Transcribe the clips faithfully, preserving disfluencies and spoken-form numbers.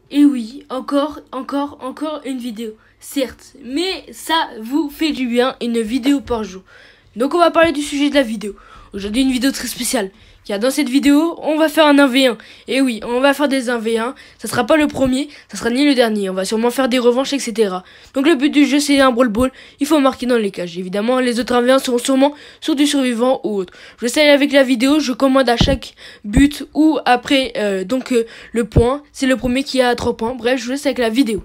Et oui, encore, encore, encore une vidéo. Certes, mais ça vous fait du bien, une vidéo par jour. Donc on va parler du sujet de la vidéo. Aujourd'hui une vidéo très spéciale. Car dans cette vidéo, on va faire un un v un. Et oui, on va faire des un v un. Ça sera pas le premier, ça sera ni le dernier. On va sûrement faire des revanches, et cetera. Donc le but du jeu, c'est un brawl ball. Il faut marquer dans les cages. Évidemment, les autres un v un seront sûrement sur du survivant ou autre. Je sais avec la vidéo, je commande à chaque but ou après euh, donc euh, le point. C'est le premier qui a trois points. Bref, je vous laisse avec la vidéo.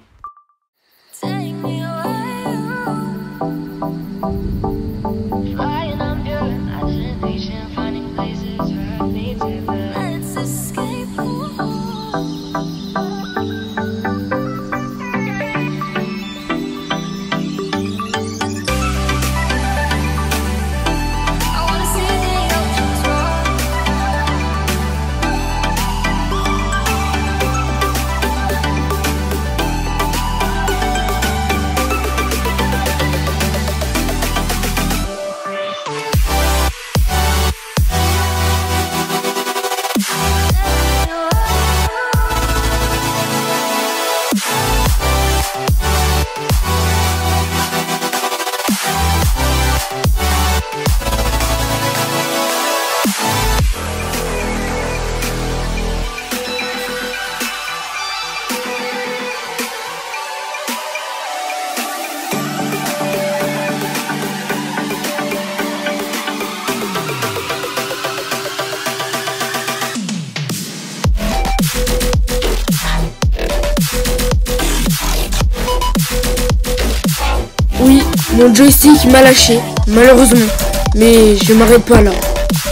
Oui, mon joystick m'a lâché, malheureusement, mais je m'arrête pas là.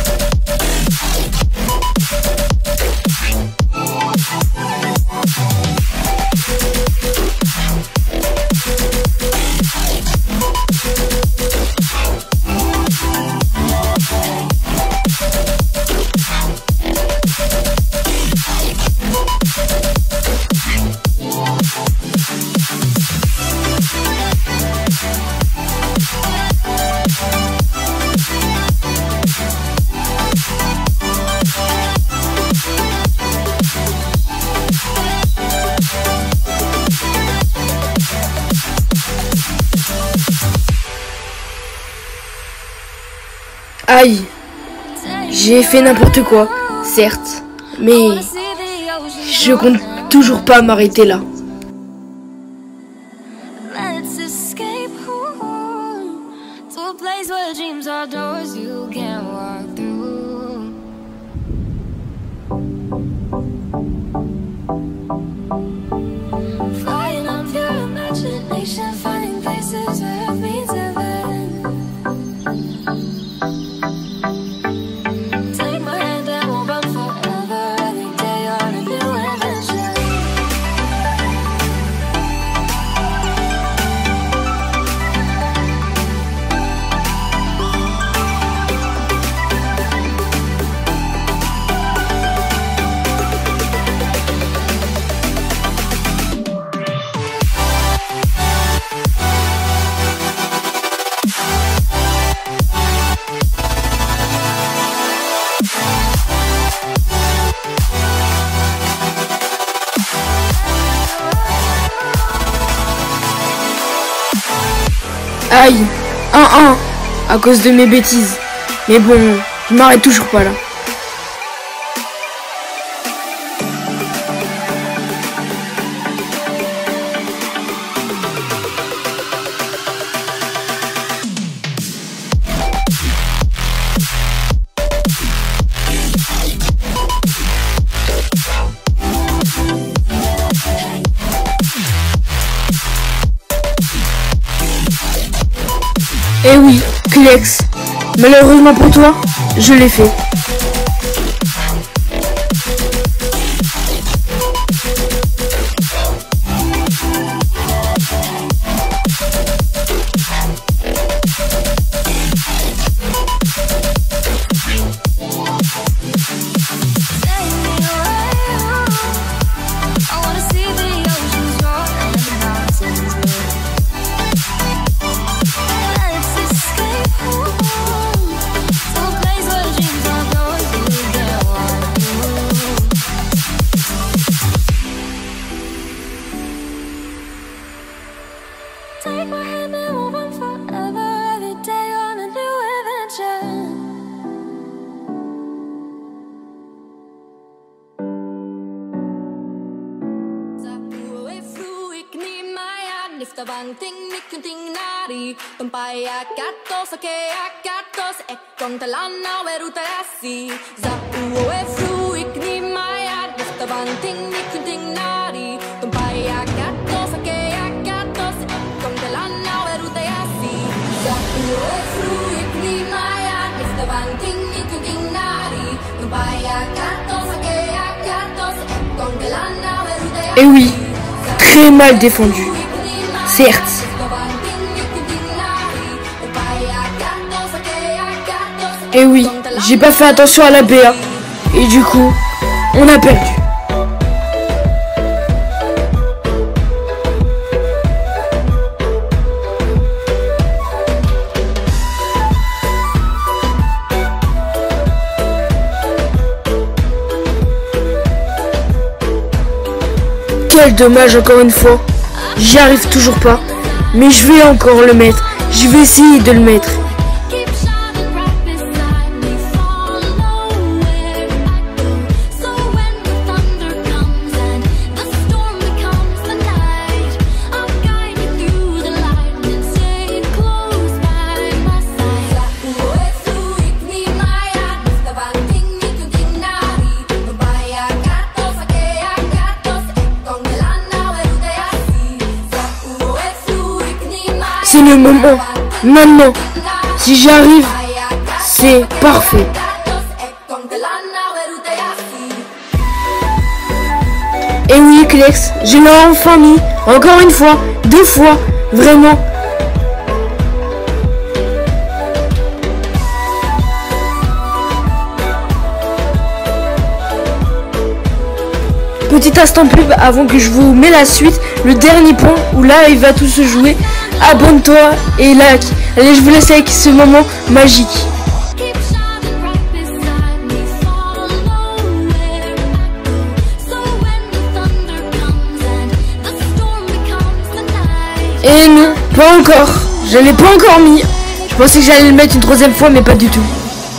Aïe, j'ai fait n'importe quoi, certes, mais je compte toujours pas m'arrêter là. Aïe, un un à cause de mes bêtises. Mais bon, je m'arrête toujours pas là. Eh oui, Klex, malheureusement pour toi, je l'ai fait. Place where dreams are ystävän ting ting nari. Tumpai ja kattos, okei ja kattos. Ekkontelan naueruteasi. Za uoe fruik ni maja. Ystävän ting ting nari. Tumpai ja kattos, okei ja kattos. Ekkontelan naueruteasi. Za uoe fruik ni maja. Ystävän ting ting nari. Tumpai ja kattos, okei ja kattos. Ekkontelan naueruteasi. Et oui, très mal défendu. Certes. Et oui, j'ai pas fait attention à la B A. Et du coup, on a perdu. Quel dommage encore une fois. J'y arrive toujours pas. Mais je vais encore le mettre. Je vais essayer de le mettre. C'est le moment, maintenant. Si j'y arrive, c'est parfait. Et oui, Klex, je l'ai enfin mis, encore une fois, deux fois, vraiment. Petit instant pub avant que je vous mette la suite, le dernier point où là il va tout se jouer. Abonne-toi et like. Allez, je vous laisse avec ce moment magique. Et non, pas encore. Je l'ai pas encore mis. Je pensais que j'allais le mettre une troisième fois, mais pas du tout.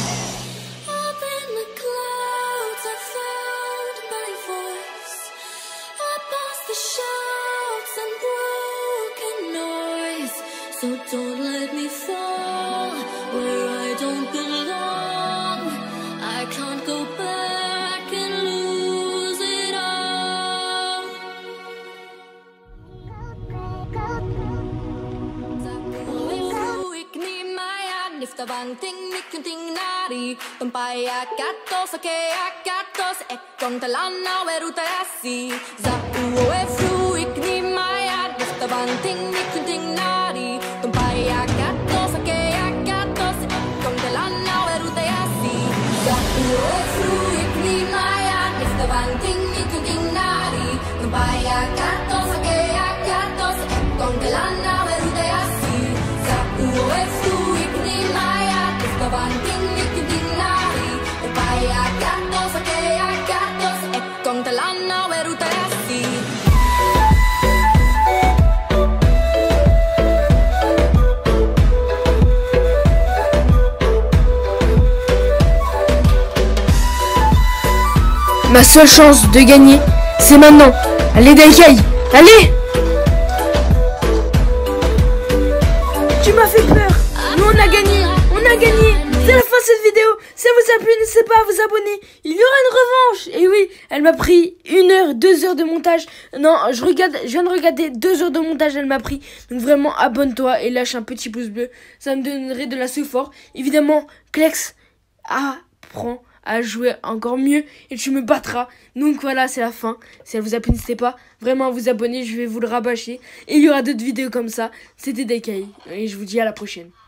So don't let me fall where I don't belong. I can't go back and lose it all. Ik neem mij aan, ystävän ting ting nari. Tumpai ja kattos, okei ja kattos. Ekkontelan naueruteasi. Za uoe fruik neem mij aan, ystävän ting ting nari. Tumpai ja kattos, okei ja kattos. Ekkontelan naueruteasi. Za uoe fruik neem mij aan, ystävän ting ting nari. Tumpai ja kattos, okei ja kattos. Ekkontelan naueruteasi. Za uoe fruik neem mij aan, ystävän ting ting nari. Tumpai ja kattos, okei ja kattos. Ekkontelan naueruteasi. Ma seule chance de gagner, c'est maintenant. Allez, Daikai, allez! Tu m'as fait peur. Nous, on a gagné. On a gagné. C'est la fin de cette vidéo. Si ça vous a plu, n'hésitez pas à vous abonner. Il y aura une revanche. Et oui, elle m'a pris une heure, deux heures de montage. Non, je regarde, je viens de regarder deux heures de montage, elle m'a pris. Donc vraiment, abonne-toi et lâche un petit pouce bleu. Ça me donnerait de la support. Évidemment, Klex apprend à jouer encore mieux et tu me battras. Donc voilà, c'est la fin. Si elle vous a plu, n'hésitez pas vraiment à vous abonner, je vais vous le rabâcher. Et il y aura d'autres vidéos comme ça. C'était Daikai et je vous dis à la prochaine.